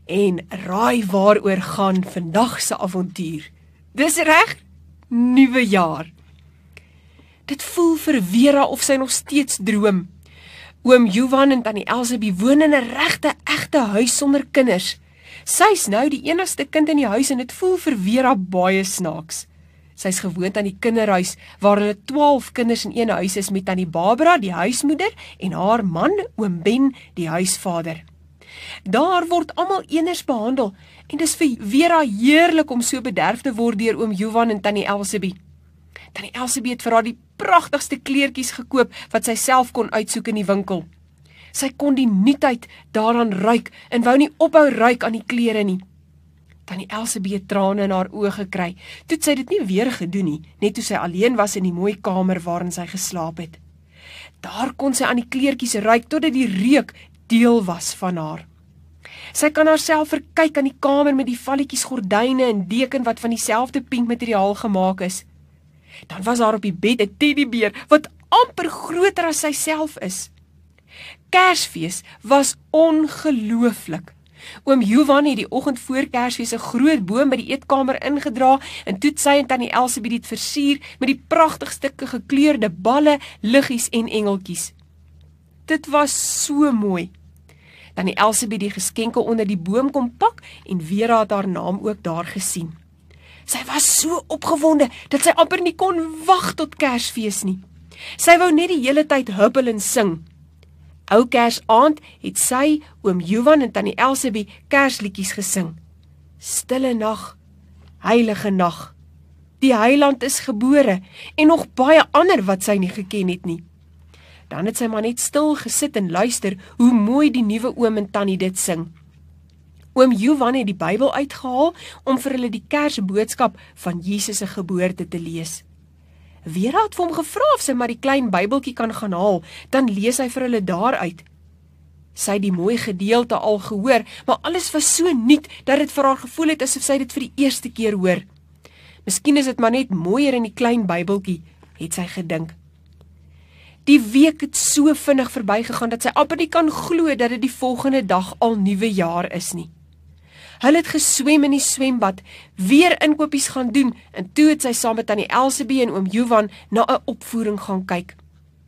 En raai waaroor gaan vandag se avontuur. Dis reg, nuwe jaar. Dit voel vir Vera of sy nog steeds droom. Oom Johan en tannie Elsabie woon in 'n regte, egte huis sonder kinders. Sy's nou die enigste kind in die huis en dit voel vir Vera baie snaaks. Sy's gewoond aan die kinderhuis waar hulle 12 kinders in een huis is met tannie Barbara, die huismoeder, en haar man, oom Ben, die huisvader. Daar word almal eeners behandel en dis vir Vera heerlik om so bederf te word deur oom Johan en tannie Elsabie. Tannie Elsabie het vir haar die pragtigste kleertjies gekoop wat sy self kon uitsoek in die winkel. Sy kon die nuutheid daaraan ruik en wou nie ophou ruik aan die klere nie. Tannie Elsabie het trane in haar oë gekry, toe sy dit nie weer gedoen nie, net toe sy alleen was in die mooi kamer waarin sy geslaap het. Daar kon sy aan die kleertjies ruik totdat die reuk deel was van haar. Sy kan haarself verkyk aan die kamer met die valletjies gordyne en deken wat van dieselfde pink materiaal gemaak is. Dan was daar op die bed 'n teddybeer wat amper groter as sy self is. Kersfees was ongelooflik. Oom Johan het die oggend voor Kersfees 'n groot boom by die eetkamer ingedra en toe sy en tannie Elsabie dit versier met die pragtigste gekleurde balle, liggies en engeltjies. Dit was so mooi. Tannie Elsabie die geskenke onder die boom kom pak en Vera het haar naam ook daar gesien. Sy was so opgewonde dat sy amper nie kon wag tot Kersfees nie. Sy wou net die hele tyd huppel en sing. Ou Kersaand het sy, oom Johan en tannie Elsabie kersliedjies gesing. Stille nag, heilige nag, die heiland is gebore en nog baie ander wat sy nie geken het nie. Dan het sy maar net stil gesit en luister hoe mooi die nuwe oom en tannie dit sing. Oom Johan het die Bybel uitgehaal om vir hulle die Kersboodskap van Jesus se geboorte te lees. Vera het vir hom gevra of sy maar die klein Bybeltjie kan gaan haal, dan lees hy vir hulle daaruit. Sy het die mooi gedeelte al gehoor, maar alles was so nuut dat dit vir haar gevoel het asof sy dit vir die eerste keer hoor. Miskien is dit maar net mooier in die klein Bybeltjie, het sy gedink. Die week het so vinnig verbygegaan dat sy amper nie kan glo dat dit die volgende dag al nuwe jaar is nie. Hulle het geswem in die swembad, weer inkopies gaan doen en toe het sy saam met tannie Elsabie en oom Johan na 'n opvoering gaan kyk.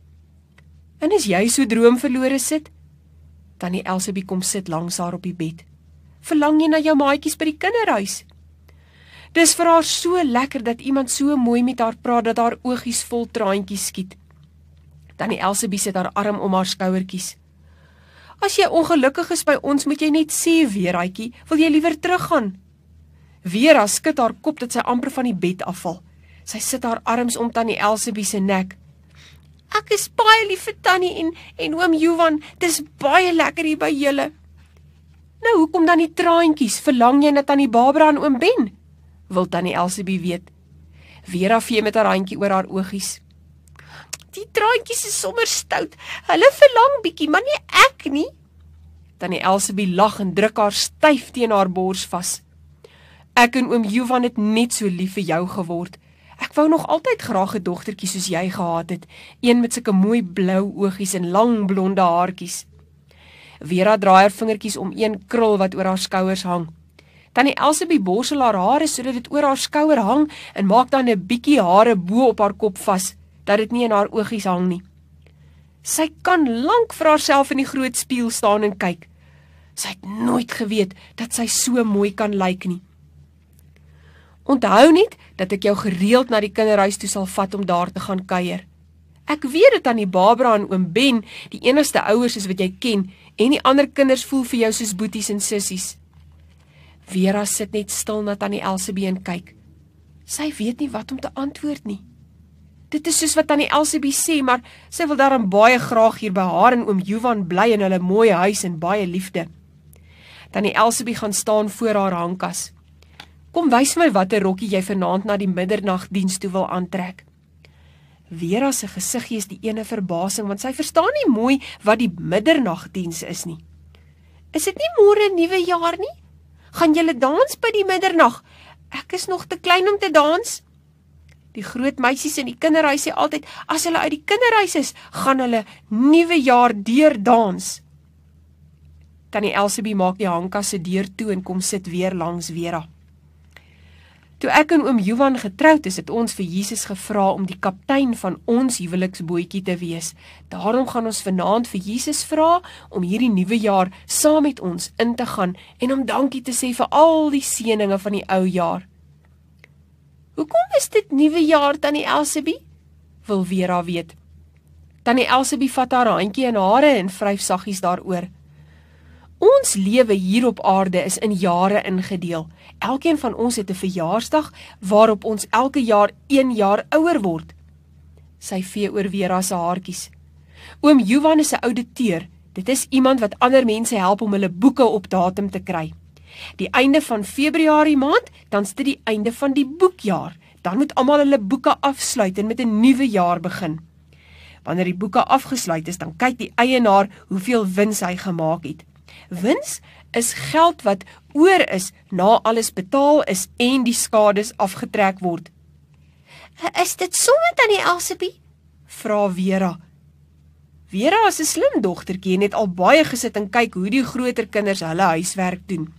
En is jy so droomverlore sit? Tannie Elsabie kom sit langs haar op die bed. Verlang jy na jou maatjies by die kinderhuis? Dis vir haar so lekker dat iemand so mooi met haar praat dat haar oogies vol traantjies skiet. Tannie Elsabie sit haar arm om haar skouertjies. As jy ongelukkig is by ons, moet jy net sê, Veraatjie, wil jy liewer teruggaan? Vera skud haar kop dat sy amper van die bed afval. Sy sit haar arms om tannie Elsabie se nek. Ek is baie lief vir tannie en oom Johan, dis baie lekker hier by julle. Nou, hoekom dan die traantjies? Verlang jy na tannie Barbara en oom Ben? Wil tannie Elsabie weet. Vera vee met haar handjie oor haar oogies. Die traantjies is sommer stout. Hulle verlang bietjie, maar nie ek nie. Tannie Elsabie lag en druk haar styf teen haar bors vas. Ek en oom Johan het net so lief vir jou geword. Ek wou nog altyd graag 'n dogtertjie soos jy gehad het, een met sulke mooi blou oogies en lang blonde haartjies. Vera draai haar vingertjies om een krul wat oor haar skouers hang. Tannie Elsabie borsel haar hare sodat dit oor haar skouer hang en maak dan 'n bietjie hare bo op haar kop vas, dat dit nie in haar oogies hang nie. Sy kan lank vir haarself in die groot spieël staan en kyk. Sy het nooit geweet dat sy so mooi kan lyk nie. Onthou net dat ek jou gereeld na die kinderhuis toe sal vat om daar te gaan kuier. Ek weet dat tannie Barbara en oom Ben die enigste ouers is wat jy ken en die ander kinders voel vir jou soos boeties en sissies. Vera sit net stil na tannie Elsabie en kyk. Sy weet nie wat om te antwoord nie. Dit is soos wat tannie Elsabie sê, maar sy wil daarom baie graag hier by haar en oom Johan bly in hulle mooi huis en baie liefde. Tannie Elsabie gaan staan voor haar hangkas. Kom wys my watter rokkie jy vanaand na die middernagdiens toe wil aantrek. Vera se gesiggie is die ene verbasing, want sy verstaan nie mooi wat die middernagdiens is nie. Is dit nie môre nuwe jaar nie? Gaan julle dans by die middernag? Ek is nog te klein om te dans. Die groot meisies in die kinderhuis sê altyd, as hulle uit die kinderhuis is, gaan hulle nuwe jaar deur dans. Tannie Elsabie maak die hangkas se deur toe en kom sit weer langs Vera. Toe ek en oom Johan getroud is, het ons vir Jesus gevra om die kaptein van ons huweliksbootjie te wees. Daarom gaan ons vanaand vir Jesus vra om hierdie nuwe jaar saam met ons in te gaan en om dankie te sê vir al die seëninge van die ou jaar. Hoekom is dit nuwe jaar, Tannie Elsabie? Wil Vera weet. Tannie Elsabie vat haar handjie in hare en vryf saggies daaroor. Ons lewe hier op aarde is in jare ingedeel. Elkeen van ons het 'n verjaarsdag waarop ons elke jaar 1 jaar ouer word. Sy vee oor Vera se haartjies. Oom Johan is 'n ouditeur. Dit is iemand wat ander mense help om hulle boeke op datum te kry. Die einde van Februarie maand, dan is dit die einde van die boekjaar. Dan moet almal hulle boeke afsluit en met 'n nuwe jaar begin. Wanneer die boeke afgesluit is, dan kyk die eienaar hoeveel wins hy gemaak het. Wins is geld wat oor is na alles betaal is en die skades afgetrek word. Is dit somme, Tannie Elsabie? Vra Vera. Vera is 'n slim dogtertjie en het al baie gesit en kyk hoe die groter kinders hulle huiswerk doen.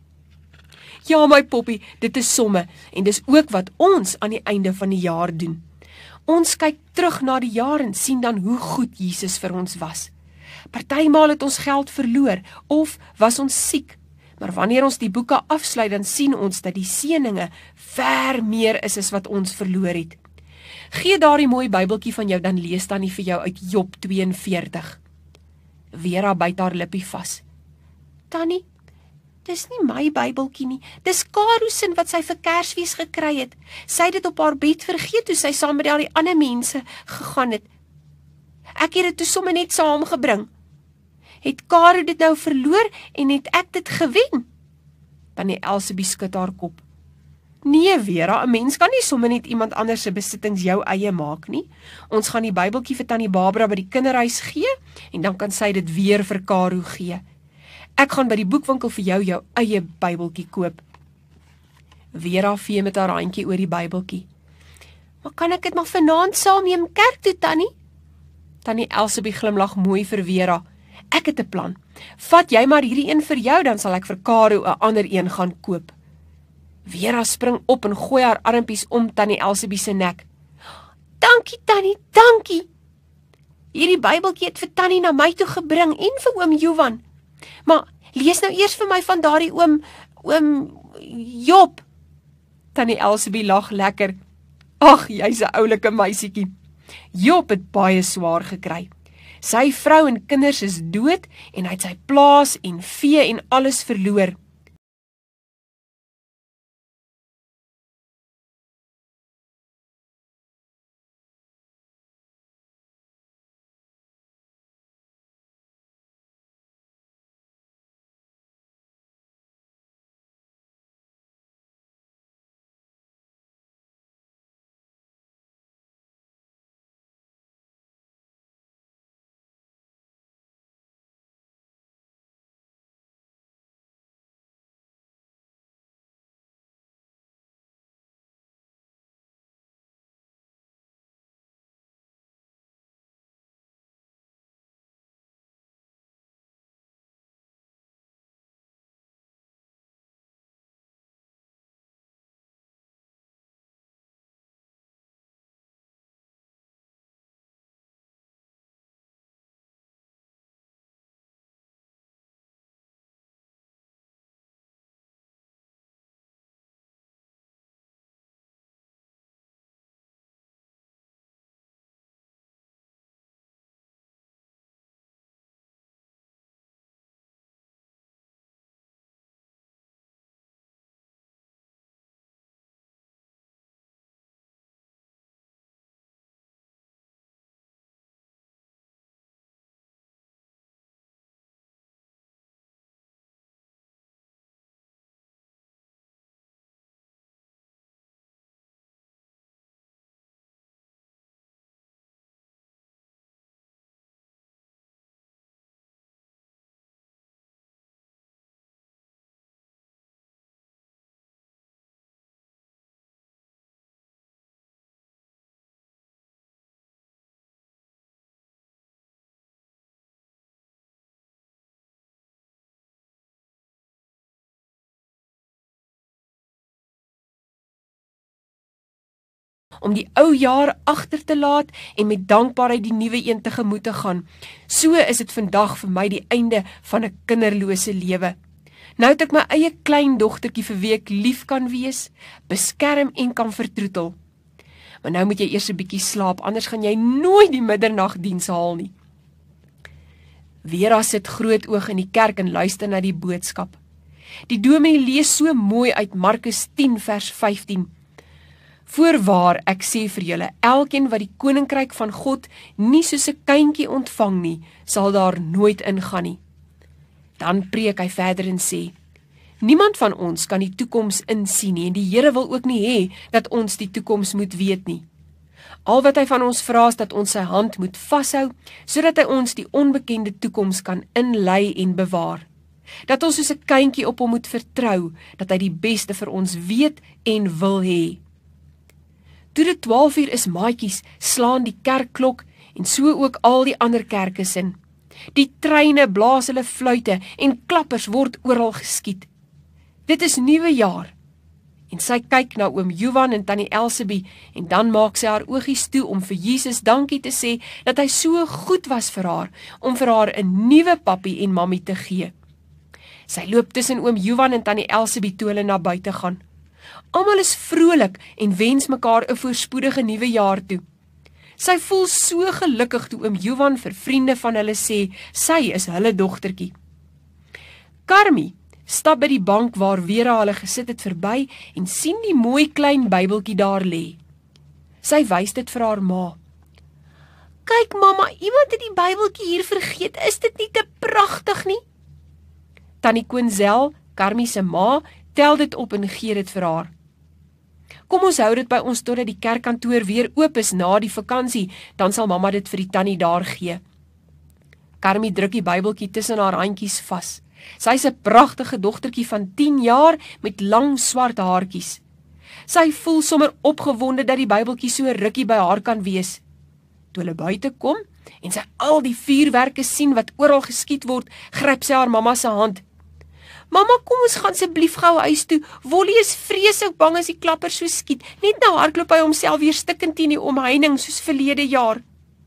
Ja, my poppie, dit is somme en dis ook wat ons aan die einde van die jaar doen. Ons kyk terug na die jaar en sien dan hoe goed Jesus vir ons was. Partymaal het ons geld verloor of was ons siek, maar wanneer ons die boeke afsluit, dan sien ons dat die seëninge ver meer is as wat ons verloor het. Gee daardie mooi Bybeltjie van jou, dan lees Tannie vir jou uit Job 42. Vera byt haar lippie vas. Tannie, dis nie my Bybeltjie nie, dis Karo se wat sy vir Kersfees gekry het. Sy het dit op haar bed vergeet toe sy saam met al die ander mense gegaan het. Ek het dit toe sommer net saamgebring. Het Karo dit nou verloor en het ek dit gewen? Tannie Elsabie skud haar kop. Nee Vera, 'n mens kan nie sommer net iemand anders se besittings jou eie maak nie. Ons gaan die Bybeltjie vir Tannie Barbara by die kinderhuis gee en dan kan sy dit weer vir Karo gee. Ek gaan by die boekwinkel vir jou eie Bybeltjie koop. Vera vee met haar handjie oor die Bybeltjie. Maar kan ek dit maar vanaand saamneem kerk toe, Tannie? Tannie Elsabie glimlag mooi vir Vera. Ek het 'n plan. Vat jy maar hierdie een vir jou, dan sal ek vir Karo 'n ander een gaan koop. Vera spring op en gooi haar armpies om Tannie Elsabie se nek. Dankie Tannie, dankie. Hierdie Bybeltjie het vir Tannie na my toe gebring en vir oom Johan. Maar lees nou eers vir my van daardie oom Job. Tannie Elsabie lag lekker. Ag, jy's 'n oulike meisietjie. Job het baie swaar gekry. Sy vrou en kinders is dood en hy het sy plaas en vee en alles verloor. om die ou jaar agter te laat en met dankbaarheid die nuwe een tegemoet te gaan. So is dit vandag vir my die einde van 'n kinderlose lewe. Nou het ek my eie klein dogtertjie vir wie ek lief kan wees, beskerm en kan vertroetel. Maar nou moet jy eers 'n bietjie slaap, anders gaan jy nooit die middernagdiens haal nie. Vera sit groot oog in die kerk en luister na die boodskap. Die dominee lees so mooi uit Markus 10 vers 15. Voorwaar, ek sê vir julle, elkeen wat die koninkryk van God nie soos 'n kindjie ontvang nie, sal daar nooit ingaan nie. Dan preek hy verder en sê, niemand van ons kan die toekoms insien nie, en die Here wil ook nie hê dat ons die toekoms moet weet nie. Al wat hy van ons vra is dat ons sy hand moet vashou, sodat hy ons die onbekende toekoms kan inlei en bewaar. Dat ons soos 'n kindjie op hom moet vertrou, dat hy die beste vir ons weet en wil hê. Toe dit 12 uur is, maatjies, slaan die kerkklok en so ook al die ander kerke in. Die treine blaas hulle fluite en klappers word oral geskiet. Dit is nuwe jaar. En sy kyk na oom Johan en tannie Elsabie en dan maak sy haar oogies toe om vir Jesus dankie te sê dat hy so goed was vir haar, om vir haar 'n nuwe pappie en mammie te gee. Sy loop tussen oom Johan en tannie Elsabie toe hulle na buite gaan. Almal is vrolik en wens mekaar 'n voorspoedige nuwe jaar toe. Sy voel so gelukkig toe oom Johan vir vriende van hulle sê, sy is hulle dogtertjie. Carmie stap by die bank waar Vera hulle gesit het verby en sien die mooi klein Bybeltjie daar lê. Sy wys dit vir haar ma. Kyk mamma, iemand het die Bybeltjie hier vergeet, is dit nie te pragtig nie? Tannie Koensel, Carmie se ma, tel dit op en gee dit vir haar. Kom ons hou dit by ons totdat die kerkkantoor weer oop is na die vakansie, dan sal mamma dit vir die tannie daar gee. Carmie druk die Bybeltjie tussen haar handjies vas. Sy is 'n pragtige dogtertjie van 10 jaar met lang swart haartjies. Sy voel sommer opgewonde dat die Bybeltjie so rukkie by haar kan wees. Toe hulle buite kom en sy al die vuurwerke sien wat oral geskiet word, gryp sy haar mamma se hand. Mamma, kom ons gaan asseblief gou huis toe. Wollie is vreeslik bang as die klapper so skiet. Net nou hardloop hy homself weer stikkend teen die omheining soos verlede jaar.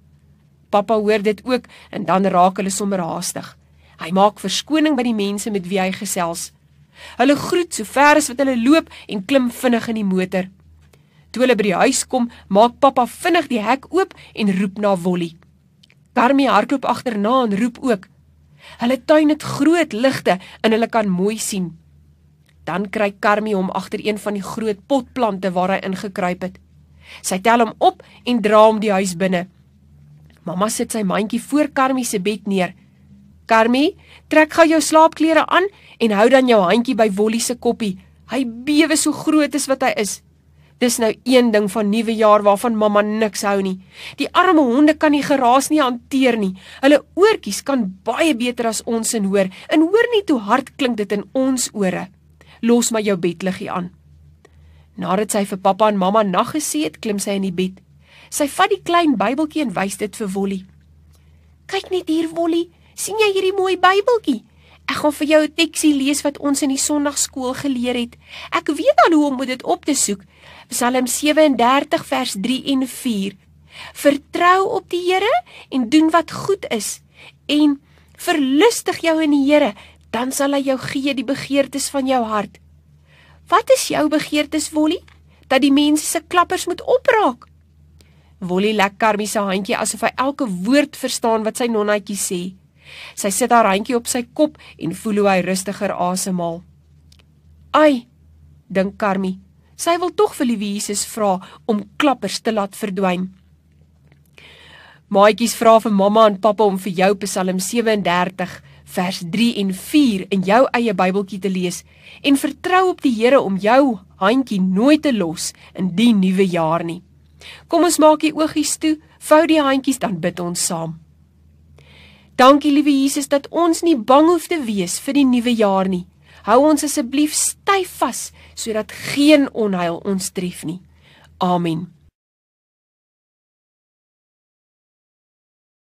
Pappa hoor dit ook en dan raak hulle sommer haastig. Hy maak verskoning by die mense met wie hy gesels. Hulle groet so ver as wat hulle loop en klim vinnig in die motor. Toe hulle by die huis kom, maak pappa vinnig die hek oop en roep na Wollie. Carmie hardloop agterna en roep ook. Hulle tuin het groot ligte en hulle kan mooi sien. Dan kry Carmie hom agter een van die groot potplante waar hy ingekruip het. Sy tel hom op en dra hom die huis binne. Mamma sit sy mandjie voor Carmie se bed neer. Carmie, trek gou jou slaapklere aan en hou dan jou handjie by Wollie se koppie. Hy bewe so groot as wat hy is. Dis nou een ding van nuwe jaar waarvan mamma niks hou nie. Die arme honde kan die geraas nie hanteer nie. Hulle oortjies kan baie beter as ons in hoor. En hoor net hoe hard klink dit in ons ore. Los maar jou bedliggie aan. Nadat sy vir pappa en mamma nag gesê het, klim sy in die bed. Sy vat die klein Bybeltjie en wys dit vir Wollie. Kyk net hier, Wollie. Sien jy hierdie mooi Bybeltjie? Ek gaan vir jou 'n teksie lees wat ons in die Sondagskool geleer het. Ek weet al hoe om dit op te soek. Psalm 37 vers 3 en 4. Vertrou op die Here en doen wat goed is en verlustig jou in die Here, dan sal hy jou gee die begeertes van jou hart. Wat is jou begeertes, Wollie? Dat die mense se klappers moet opraak. Wollie lek Carmie se handjie asof hy elke woord verstaan wat sy nonnetjie sê. Sy sit haar handjie op sy kop en voel hoe hy rustiger asemhaal. Ai, dink Carmie, sy wil tog vir Liewe Jesus vra om klappers te laat verdwyn. Maatjies vra vir mamma en pappa om vir jou Psalm 37 vers 3 en 4 in jou eie Bybeltjie te lees en vertrou op die Here om jou handjie nooit te los in die nuwe jaar nie. Kom ons maak die oogies toe, vou die handjies, dan bid ons saam. Dankie Liewe Jesus dat ons nie bang hoef te wees vir die nuwe jaar nie. Hou ons asseblief styf vas, sodat geen onheil ons tref nie. Amen.